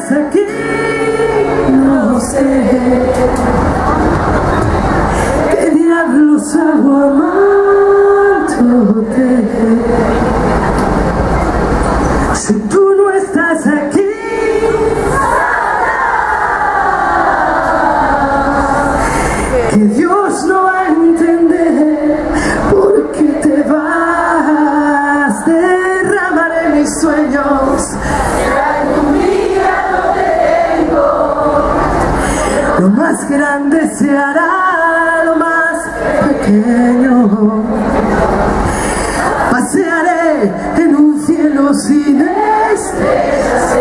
estás aquí, no sé qué diablos hago amándote. Si tú no estás aquí, que Dios no va a entender por qué te vas. Derramaré mis sueños, un día no tengo. Lo más grande se hará lo más pequeño. Pasearé en un cielo sin estrellas,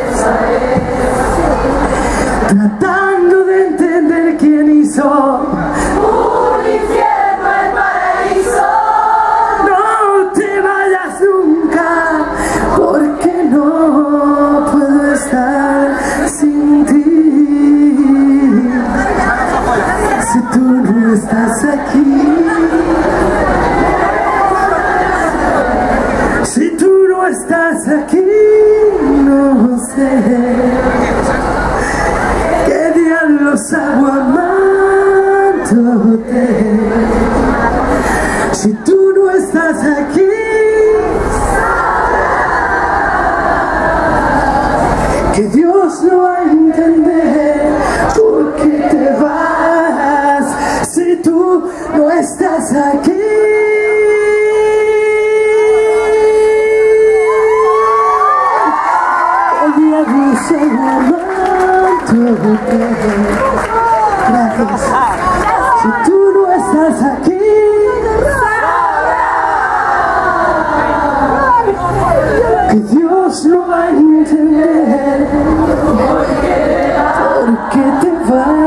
tratando de entender quién hizo un infierno el paraíso. No te vayas nunca, porque no puedo estar sin ti. Si tú no estás aquí, si tú no estás aquí, no sé qué diablos hago amándote. Si tú no estás aquí, que Dios no va a entender por qué te vas. Si tú no estás aquí, gracias. Si tú no estás aquí, que Dios no va a entender por qué te vas.